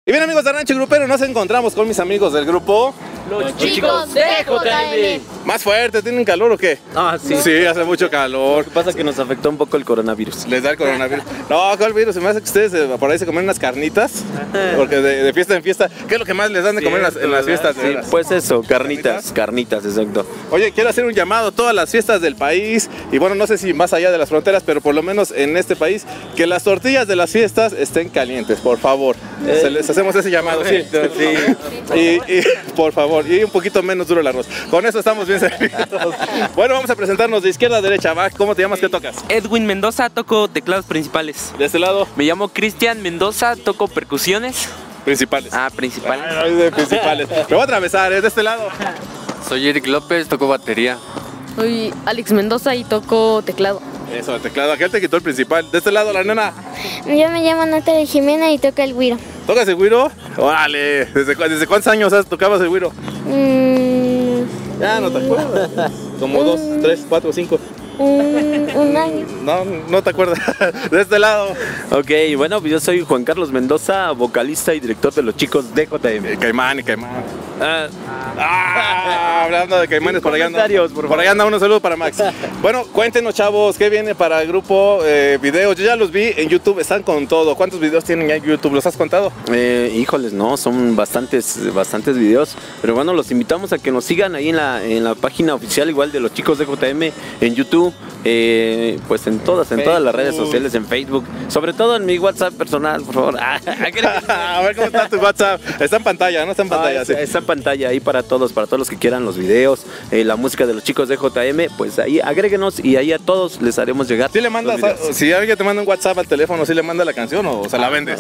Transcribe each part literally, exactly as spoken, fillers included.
Y bien, amigos de Rancho Grupero, nos encontramos con mis amigos del grupo Los Chicos de J M. Más fuerte, ¿tienen calor o qué? Ah, sí. Sí, hace mucho calor. Lo que pasa es que nos afectó un poco el coronavirus. Les da el coronavirus. No, ¿cuál virus? Se me hace que ustedes eh, por ahí se comen unas carnitas. Porque de, de fiesta en fiesta, ¿qué es lo que más les dan de comer en las, en las fiestas? Sí, pues eso, carnitas, carnitas, exacto. Oye, quiero hacer un llamado a todas las fiestas del país. Y bueno, no sé si más allá de las fronteras, pero por lo menos en este país, que las tortillas de las fiestas estén calientes, por favor. Eh, se les hacemos ese llamado, sí. sí. Y, y por favor, y un poquito menos duro el arroz. Con eso estamos bien servidos. Bueno, vamos a presentarnos de izquierda a derecha. Va, ¿cómo te llamas? ¿Qué tocas? Edwin Mendoza, toco teclados principales. De este lado. Me llamo Cristian Mendoza, toco percusiones. Principales. Ah, principales. Ay, de principales. Me voy a atravesar, ¿eh? De este lado. Soy Eric López, toco batería. Soy Alex Mendoza y toco teclado. Eso, el teclado. Aquel te quitó el principal. De este lado, la nena. Yo me llamo Natalia Jimena y toco el güiro. ¿Tocas el güiro? Órale. ¿Desde, ¿Desde cuántos años has tocabas el güiro? Mm, Ya no te acuerdas. Como dos, tres, cuatro, cinco. un, un año. No, no te acuerdas. De este lado. Ok, bueno, pues yo soy Juan Carlos Mendoza, vocalista y director de Los Chicos de J M. Eh, Caimán y Caimán. Ah, Ah, hablando de Caimanes, por allá anda. Comentarios, por Por favor. allá anda uno, saludo para Max. Bueno, cuéntenos, chavos, ¿qué viene para el grupo? Eh, videos, yo ya los vi en YouTube, están con todo. ¿Cuántos videos tienen ya en YouTube? ¿Los has contado? eh, híjoles, no, son bastantes, bastantes videos. Pero bueno, los invitamos a que nos sigan ahí en la, en la página oficial, igual de Los Chicos de J M, en YouTube, eh, pues en todas, en todas las redes sociales, en Facebook, sobre todo en mi WhatsApp personal, por favor. A ver cómo está tu WhatsApp. Está en pantalla, ¿no? Está en pantalla, Ah, sí. está, está en pantalla ahí para todos, para todos los que quieran los videos, eh, la música de Los Chicos de J M, pues ahí agréguenos y ahí a todos les haremos llegar. ¿Sí le mandas, los videos. a- si alguien te manda un WhatsApp al teléfono, ¿sí le manda la canción o se la vendes?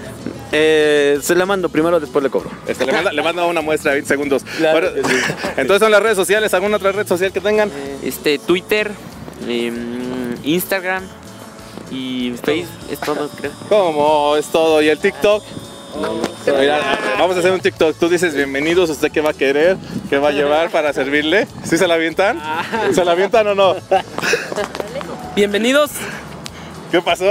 Eh, se la mando primero, después le cobro. Este, le, manda, le manda una muestra de veinte segundos. Claro Bueno, que sí. entonces son las redes sociales, ¿alguna otra red social que tengan? Este, Twitter, em, Instagram y Facebook, es todo, creo. ¿Cómo es todo? ¿Y el TikTok? Mira, vamos a hacer un TikTok. Tú dices bienvenidos, ¿usted qué va a querer? ¿Qué va a llevar para servirle? ¿Sí se la avientan? ¿Se la avientan o no? Bienvenidos. ¿Qué pasó?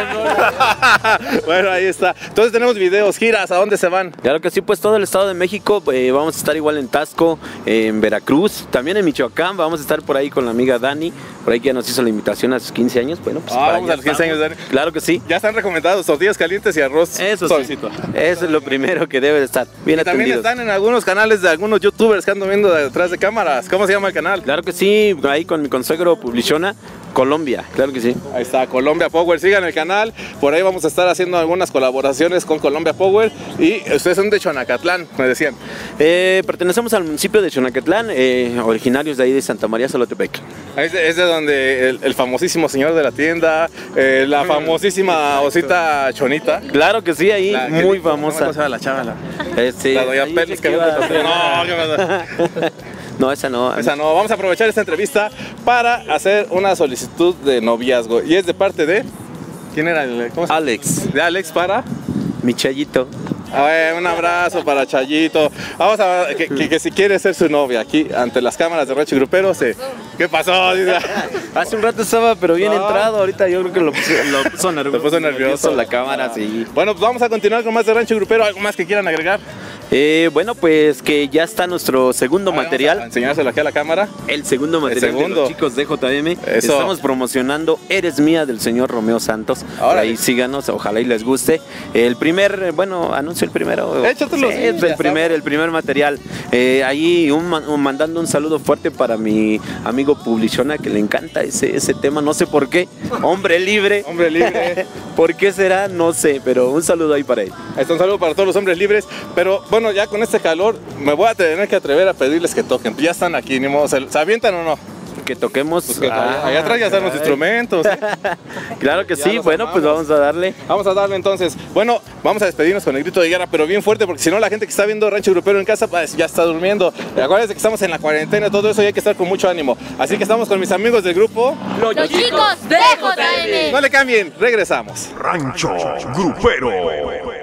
Bueno, ahí está. Entonces tenemos videos, giras, ¿a dónde se van? Claro que sí, pues todo el estado de México, eh, vamos a estar igual en Tasco, en Veracruz, también en Michoacán, vamos a estar por ahí con la amiga Dani, por ahí que ya nos hizo la invitación a sus quince años, bueno, pues Ah, para vamos allá a los quince estamos. años, Dani. Claro que sí, Ya están recomendados tortillas calientes y arroz eso suavecito. sí, eso es lo primero que debe de estar, bien Y también atendidos. están en algunos canales de algunos youtubers que ando viendo detrás de cámaras. ¿Cómo se llama el canal? Claro que sí, ahí con mi consuegro Publiciona, Colombia, claro que sí. Ahí está, Colombia Power, sigan el canal, por ahí vamos a estar haciendo algunas colaboraciones con Colombia Power y ustedes son de Chonacatlán, me decían. Eh, pertenecemos al municipio de Xonacatlán, eh, originarios de ahí de Santa María Solotepec. Es de, es de donde el, el famosísimo señor de la tienda, eh, la famosísima osita Chonita. Claro que sí, ahí La- muy ¿cómo- cómo famosa. se llama la chava? La, Eh, sí, la doña ahí Pelos que iba- vende tortillas. No, ¿qué pasa? No, esa no. Esa no, vamos a aprovechar esta entrevista para hacer una solicitud de noviazgo y es de parte de... ¿Quién era? El, ¿cómo se llama? Alex, De Alex para... mi chayito. A ver, un abrazo para Chayito. Vamos a ver, que, que, que si quiere ser su novia aquí ante las cámaras de Rancho Grupero, se... ¿Qué pasó? Dice. Hace un rato estaba, pero bien No. entrado. Ahorita yo creo que lo puso, lo puso nervioso. Se puso nervioso. La cámara, sí. Bueno, pues vamos a continuar con más de Rancho Grupero. ¿Algo más que quieran agregar? Eh, bueno, pues que ya está nuestro segundo Vamos a material. enseñárselo aquí a la cámara. El segundo material segundo. de Los Chicos de J M. Eso. Estamos promocionando Eres Mía del señor Romeo Santos. Por Órale. ahí síganos, ojalá y les guste. El primer, eh, bueno, anuncio el primero. Échatelo, Sí, sí, es ya el primer, el primer material. Eh, ahí un, man- un- mandando un saludo fuerte para mi amigo Publiciona, que le encanta ese, ese tema, no sé por qué. Hombre libre. Hombre libre. ¿Por qué será? No sé, pero un saludo ahí para él. Ahí está un saludo para todos los hombres libres. Pero bueno, ya con este calor me voy a tener que atrever a pedirles que toquen. Ya están aquí, ni modo. ¿Se, ¿se avientan o no? Que toquemos. Pues que Ah, allá atrás ya están los caray. instrumentos. ¿eh? Claro que Ya sí, los bueno, armamos. pues vamos a darle. Vamos a darle entonces. Bueno, vamos a despedirnos con el grito de guerra, pero bien fuerte, porque si no la gente que está viendo Rancho Grupero en casa pues, ya está durmiendo. Acuérdense que estamos en la cuarentena, todo eso y hay que estar con mucho ánimo. Así que estamos con mis amigos del grupo. Los Chicos de J M. No le cambien, regresamos. Rancho Grupero.